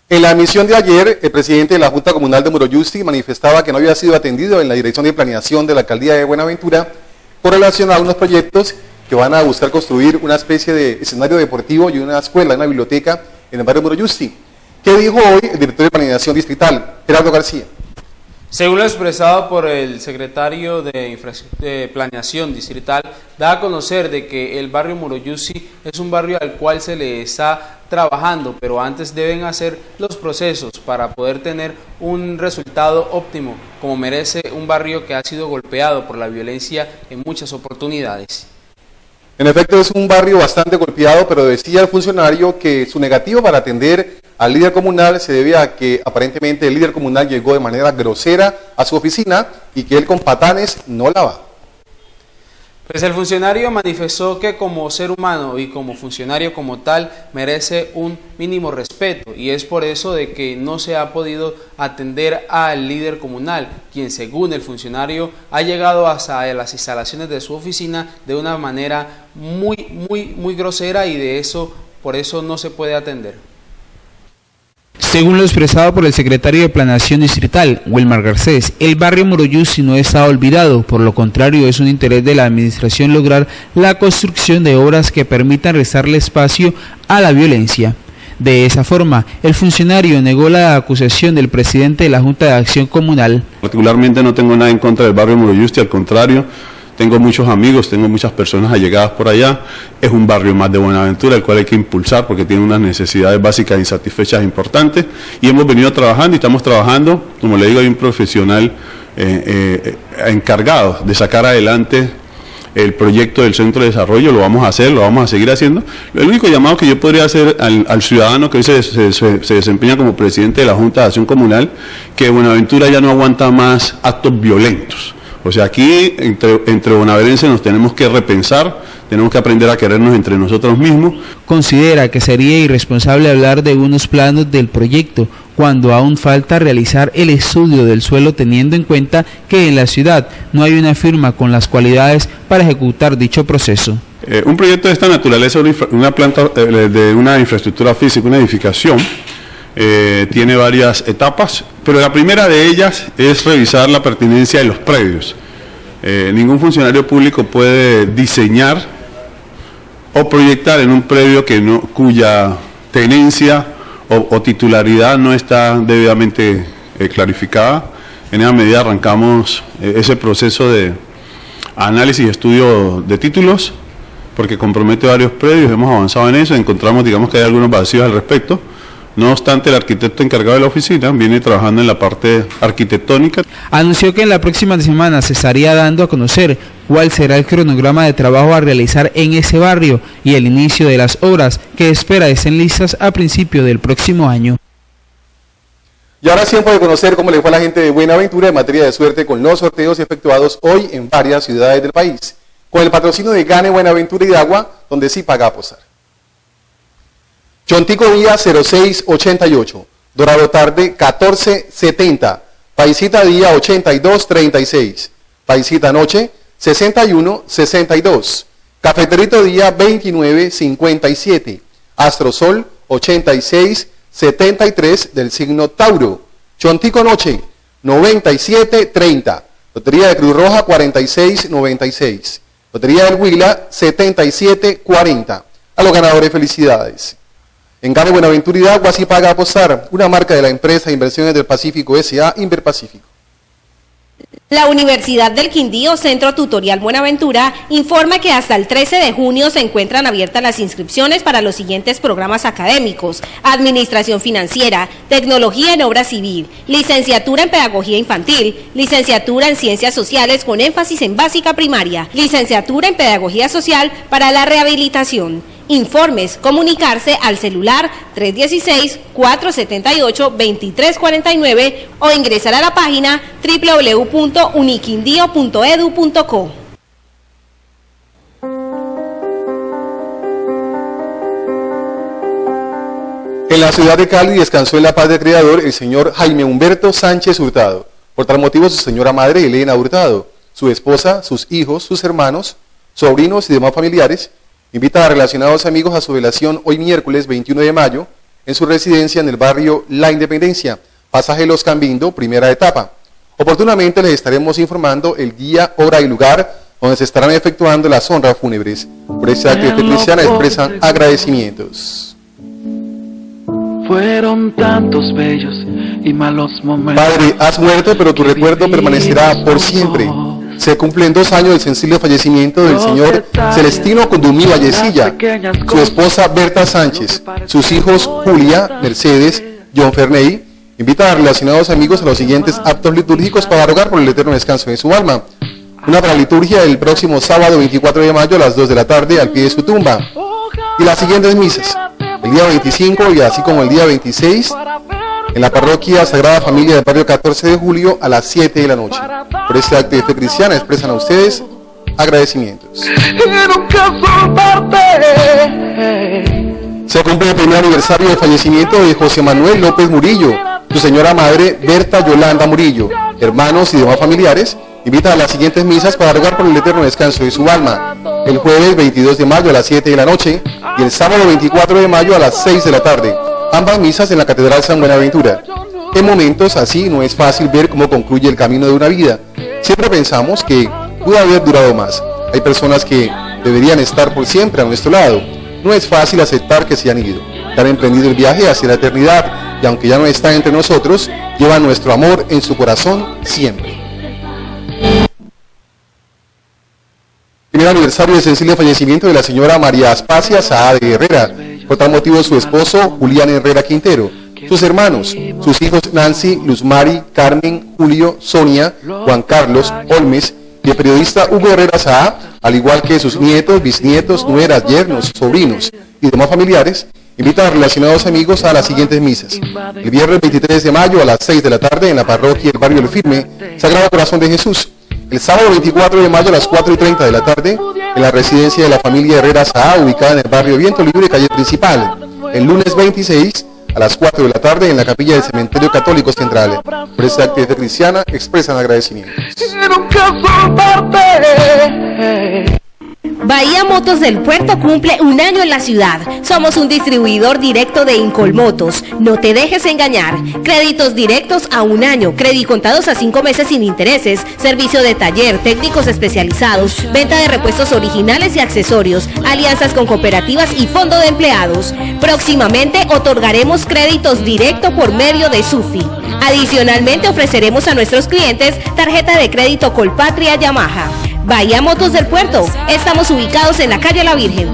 En la emisión de ayer, el presidente de la Junta Comunal de Moroyusti manifestaba que no había sido atendido en la Dirección de Planeación de la Alcaldía de Buenaventura con relación a unos proyectos que van a buscar construir una especie de escenario deportivo y una escuela, una biblioteca en el barrio Moroyusti. ¿Qué dijo hoy el director de Planeación Distrital, Gerardo García? Según lo expresado por el secretario de Planeación Distrital, da a conocer de que el barrio Moroyusti es un barrio al cual se le está trabajando, pero antes deben hacer los procesos para poder tener un resultado óptimo, como merece un barrio que ha sido golpeado por la violencia en muchas oportunidades. En efecto, es un barrio bastante golpeado, pero decía el funcionario que su negativo para atender al líder comunal se debe a que aparentemente el líder comunal llegó de manera grosera a su oficina y que él con patanes no la va. Pues el funcionario manifestó que como ser humano y como funcionario como tal merece un mínimo respeto, y es por eso de que no se ha podido atender al líder comunal, quien según el funcionario ha llegado hasta las instalaciones de su oficina de una manera muy grosera, y por eso no se puede atender. Según lo expresado por el secretario de Planeación Distrital, Wilmar Garcés, el barrio Moroyusti no está olvidado, por lo contrario es un interés de la administración lograr la construcción de obras que permitan restarle espacio a la violencia. De esa forma, el funcionario negó la acusación del presidente de la Junta de Acción Comunal. Particularmente no tengo nada en contra del barrio Moroyusti, al contrario, tengo muchos amigos, tengo muchas personas allegadas por allá. Es un barrio más de Buenaventura, el cual hay que impulsar porque tiene unas necesidades básicas insatisfechas importantes. Y hemos venido trabajando y estamos trabajando, como le digo, hay un profesional encargado de sacar adelante el proyecto del Centro de Desarrollo. Lo vamos a hacer, lo vamos a seguir haciendo. El único llamado que yo podría hacer al ciudadano que hoy se desempeña como presidente de la Junta de Acción Comunal, que Buenaventura ya no aguanta más actos violentos. O sea, aquí entre bonaverenses nos tenemos que repensar, tenemos que aprender a querernos entre nosotros mismos. Considera que sería irresponsable hablar de unos planos del proyecto cuando aún falta realizar el estudio del suelo, teniendo en cuenta que en la ciudad no hay una firma con las cualidades para ejecutar dicho proceso. Un proyecto de esta naturaleza, una planta de una infraestructura física, una edificación, tiene varias etapas, pero la primera de ellas es revisar la pertinencia de los predios. Ningún funcionario público puede diseñar o proyectar en un predio cuya tenencia o titularidad no está debidamente clarificada. En esa medida arrancamos ese proceso de análisis y estudio de títulos, porque compromete varios predios. Hemos avanzado en eso, encontramos, digamos, que hay algunos vacíos al respecto. No obstante, el arquitecto encargado de la oficina viene trabajando en la parte arquitectónica. Anunció que en la próxima semana se estaría dando a conocer cuál será el cronograma de trabajo a realizar en ese barrio y el inicio de las obras que espera estén listas a principio del próximo año. Y ahora es tiempo de conocer cómo le fue a la gente de Buenaventura en materia de suerte con los sorteos efectuados hoy en varias ciudades del país, con el patrocinio de Gane Buenaventura y de Agua, donde sí paga apostar. Chontico día 0688, Dorado tarde 1470, Paisita día 8236, Paisita noche 6162, Cafeterito día 2957, Astrosol 8673 del signo Tauro, Chontico noche 9730, Lotería de Cruz Roja 4696, Lotería del Huila 7740. A los ganadores felicidades. En Gane Buenaventura y de Agua sí paga apostar, una marca de la empresa Inversiones del Pacífico S.A. Inverpacífico. La Universidad del Quindío Centro Tutorial Buenaventura informa que hasta el 13 de junio se encuentran abiertas las inscripciones para los siguientes programas académicos: Administración Financiera, Tecnología en Obra Civil, Licenciatura en Pedagogía Infantil, Licenciatura en Ciencias Sociales con énfasis en Básica Primaria, Licenciatura en Pedagogía Social para la Rehabilitación. Informes, comunicarse al celular 316-478-2349 o ingresar a la página www.uniquindio.edu.co. En la ciudad de Cali descansó en la paz del Creador el señor Jaime Humberto Sánchez Hurtado. Por tal motivo, su señora madre, Elena Hurtado, su esposa, sus hijos, sus hermanos, sobrinos y demás familiares invitan a relacionados amigos a su velación hoy miércoles 21 de mayo en su residencia en el barrio La Independencia, pasaje Los Cambindo, primera etapa. Oportunamente les estaremos informando el día, hora y lugar donde se estarán efectuando las honras fúnebres. Por este acto de fe cristiana expresan agradecimientos. Fueron tantos bellos y malos momentos. Padre, has muerto, pero tu recuerdo permanecerá por siempre. Se cumplen 2 años del sensible fallecimiento del señor Celestino Condumí Vallecilla, su esposa Berta Sánchez, sus hijos Julia, Mercedes, John Ferney. Invitan a relacionados amigos a los siguientes actos litúrgicos para rogar por el eterno descanso de su alma. Una para la liturgia el próximo sábado 24 de mayo a las 2 de la tarde al pie de su tumba. Y las siguientes misas, el día 25 y así como el día 26, en la parroquia Sagrada Familia del barrio 14 de julio a las 7 de la noche. Por este acto de fe cristiana expresan a ustedes agradecimientos. Se cumple el primer aniversario del fallecimiento de José Manuel López Murillo, su señora madre Berta Yolanda Murillo. Hermanos y demás familiares invitan a las siguientes misas para rogar por el eterno descanso de su alma. El jueves 22 de mayo a las 7 de la noche y el sábado 24 de mayo a las 6 de la tarde. Ambas misas en la Catedral San Buenaventura. En momentos así no es fácil ver cómo concluye el camino de una vida. Siempre pensamos que pudo haber durado más. Hay personas que deberían estar por siempre a nuestro lado. No es fácil aceptar que se han ido, que han emprendido el viaje hacia la eternidad y aunque ya no están entre nosotros, llevan nuestro amor en su corazón siempre. Primer aniversario del sensible fallecimiento de la señora María Aspasia Saade de Herrera. Por tal motivo su esposo Julián Herrera Quintero, sus hermanos, sus hijos Nancy, Luzmari, Carmen, Julio, Sonia, Juan Carlos, Olmes y el periodista Hugo Herrera Saa, al igual que sus nietos, bisnietos, nueras, yernos, sobrinos y demás familiares, invitan a relacionados amigos a las siguientes misas. El viernes 23 de mayo a las 6 de la tarde en la parroquia del barrio El Firme, Sagrado Corazón de Jesús. El sábado 24 de mayo a las 4:30 de la tarde en la residencia de la familia Herrera Saa, ubicada en el barrio Viento Libre, calle principal. El lunes 26 a las 4 de la tarde en la capilla del Cementerio Católico Central. Por esta actividad cristiana expresan agradecimientos. Bahía Motos del Puerto cumple 1 año en la ciudad. Somos un distribuidor directo de Incolmotos. No te dejes engañar. Créditos directos a 1 año, credicontados a 5 meses sin intereses, servicio de taller, técnicos especializados, venta de repuestos originales y accesorios, alianzas con cooperativas y fondo de empleados. Próximamente otorgaremos créditos directo por medio de SUFI. Adicionalmente ofreceremos a nuestros clientes tarjeta de crédito Colpatria Yamaha. Bahía Motos del Puerto. Estamos ubicados en la calle La Virgen.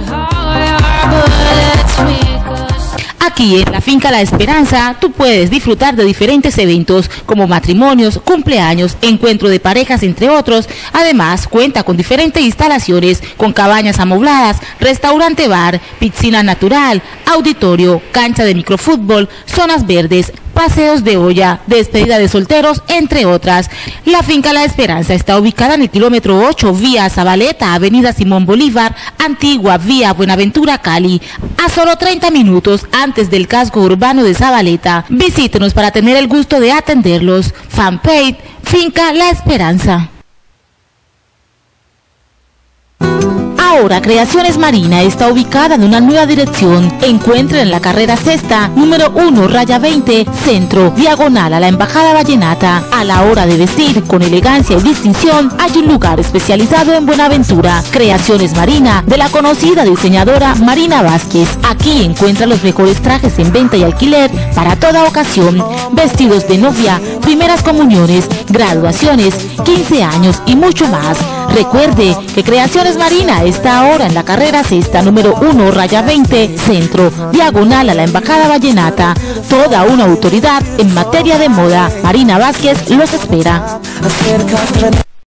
Aquí en la finca La Esperanza, tú puedes disfrutar de diferentes eventos como matrimonios, cumpleaños, encuentro de parejas, entre otros. Además, cuenta con diferentes instalaciones, con cabañas amobladas, restaurante bar, piscina natural, auditorio, cancha de microfútbol, zonas verdes, paseos de olla, despedida de solteros, entre otras. La finca La Esperanza está ubicada en el kilómetro 8, vía Zabaleta, avenida Simón Bolívar, antigua vía Buenaventura, Cali, a solo 30 minutos antes del casco urbano de Zabaleta. Visítenos para tener el gusto de atenderlos. Fanpage Finca La Esperanza. Ahora Creaciones Marina está ubicada en una nueva dirección. Encuentra en la carrera sexta, número 1, raya 20, centro, diagonal a la Embajada Vallenata. A la hora de vestir con elegancia y distinción, hay un lugar especializado en Buenaventura. Creaciones Marina, de la conocida diseñadora Marina Vázquez. Aquí encuentra los mejores trajes en venta y alquiler para toda ocasión. Vestidos de novia, primeras comuniones, graduaciones, 15 años y mucho más. Recuerde que Creaciones Marina está ahora en la carrera sexta, número 1, raya 20, centro, diagonal a la Embajada Vallenata. Toda una autoridad en materia de moda. Marina Vázquez los espera.